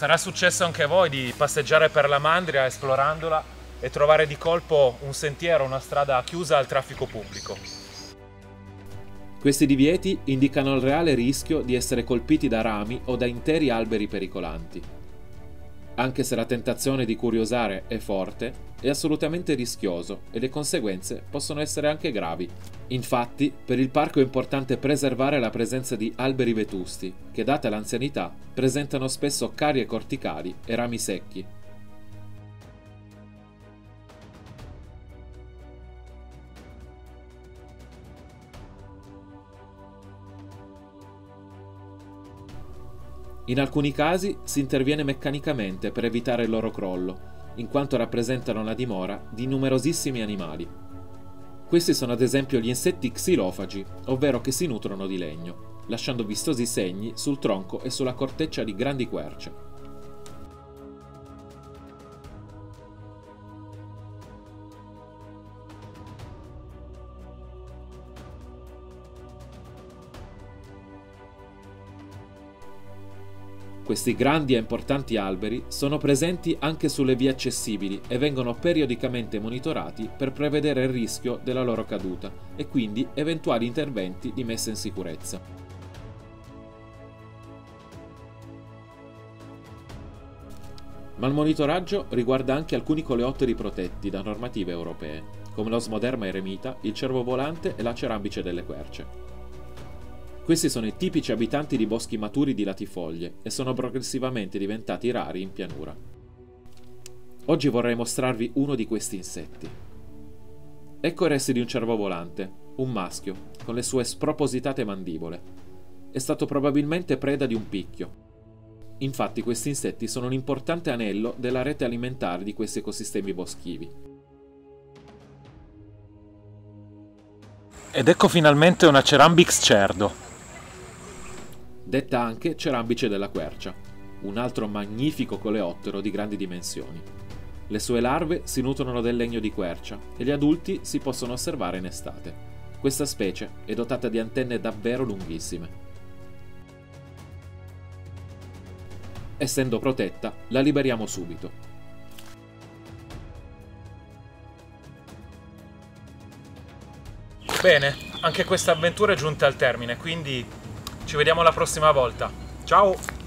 Sarà successo anche a voi di passeggiare per la Mandria esplorandola e trovare di colpo un sentiero, una strada chiusa al traffico pubblico. Questi divieti indicano il reale rischio di essere colpiti da rami o da interi alberi pericolanti. Anche se la tentazione di curiosare è forte, è assolutamente rischioso e le conseguenze possono essere anche gravi. Infatti, per il parco è importante preservare la presenza di alberi vetusti, che data l'anzianità presentano spesso carie corticali e rami secchi. In alcuni casi si interviene meccanicamente per evitare il loro crollo, in quanto rappresentano la dimora di numerosissimi animali. Questi sono ad esempio gli insetti xilofagi, ovvero che si nutrono di legno, lasciando vistosi segni sul tronco e sulla corteccia di grandi querce. Questi grandi e importanti alberi sono presenti anche sulle vie accessibili e vengono periodicamente monitorati per prevedere il rischio della loro caduta e quindi eventuali interventi di messa in sicurezza. Ma il monitoraggio riguarda anche alcuni coleotteri protetti da normative europee, come l'Osmoderma eremita, il cervovolante e la cerambice delle querce. Questi sono i tipici abitanti di boschi maturi di latifoglie e sono progressivamente diventati rari in pianura. Oggi vorrei mostrarvi uno di questi insetti. Ecco i resti di un cervovolante, un maschio, con le sue spropositate mandibole. È stato probabilmente preda di un picchio. Infatti questi insetti sono un importante anello della rete alimentare di questi ecosistemi boschivi. Ed ecco finalmente una Cerambix cerdo. Detta anche cerambice della quercia, un altro magnifico coleottero di grandi dimensioni. Le sue larve si nutrono del legno di quercia e gli adulti si possono osservare in estate. Questa specie è dotata di antenne davvero lunghissime. Essendo protetta, la liberiamo subito. Bene, anche questa avventura è giunta al termine, quindi ci vediamo la prossima volta. Ciao!